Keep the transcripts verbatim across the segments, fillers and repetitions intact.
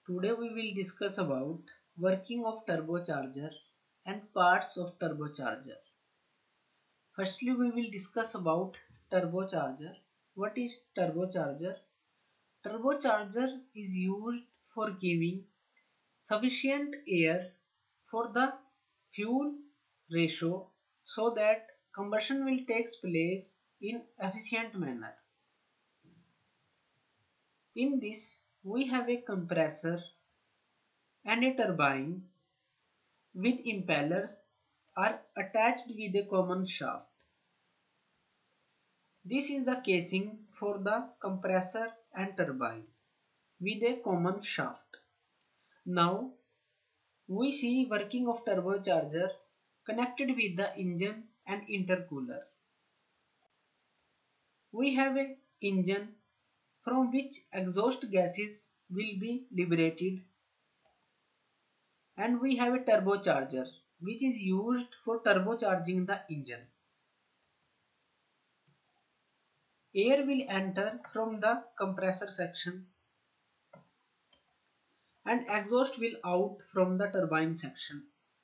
Today we will discuss about working of turbocharger and parts of turbocharger. Firstly, we will discuss about turbocharger. What is turbocharger? Turbocharger is used for giving sufficient air for the fuel ratio so that combustion will take place in efficient manner. In this, we have a compressor and a turbine with impellers are attached with a common shaft. This is the casing for the compressor and turbine with a common shaft. Now we see working of turbocharger connected with the engine and intercooler. We have a engine from which exhaust gases will be liberated, and we have a turbocharger which is used for turbocharging the engine. Air will enter from the compressor section and exhaust will out from the turbine section.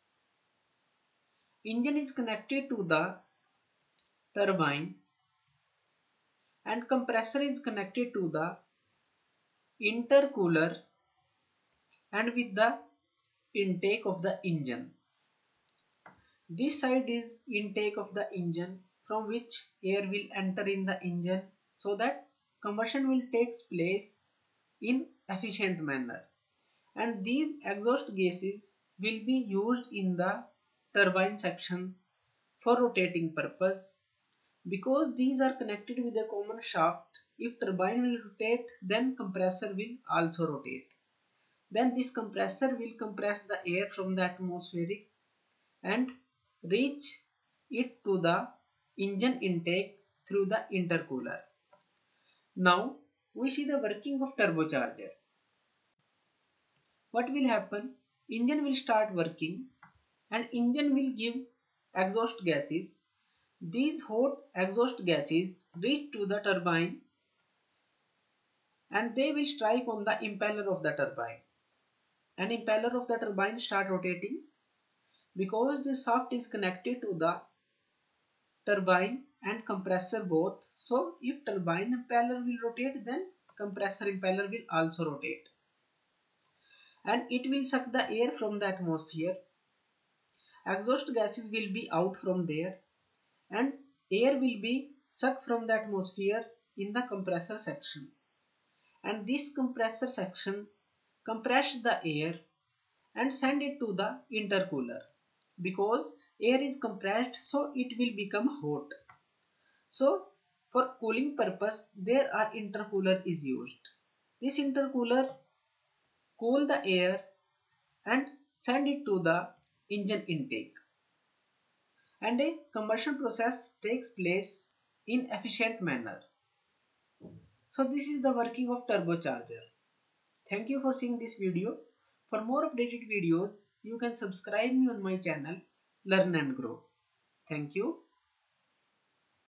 Engine is connected to the turbine and compressor is connected to the intercooler and with the intake of the engine. This side is intake of the engine from which air will enter in the engine so that combustion will take place in efficient manner, and these exhaust gases will be used in the turbine section for rotating purpose. Because these are connected with a common shaft, if turbine will rotate, then compressor will also rotate. Then this compressor will compress the air from the atmospheric and reach it to the engine intake through the intercooler. Now we see the working of turbocharger. What will happen? Engine will start working and engine will give exhaust gases. These hot exhaust gases reach to the turbine and they will strike on the impeller of the turbine. And impeller of the turbine start rotating because the shaft is connected to the turbine and compressor both. So if turbine impeller will rotate, then compressor impeller will also rotate. And it will suck the air from the atmosphere. Exhaust gases will be out from there and air will be sucked from the atmosphere in the compressor section. And this compressor section compress the air and send it to the intercooler. Because air is compressed, so it will become hot. So for cooling purpose, there are intercooler is used. This intercooler cool the air and send it to the engine intake, and a combustion process takes place in efficient manner. So this is the working of turbocharger. Thank you for seeing this video. For more updated videos, you can subscribe me on my channel Learn and Grow. Thank you.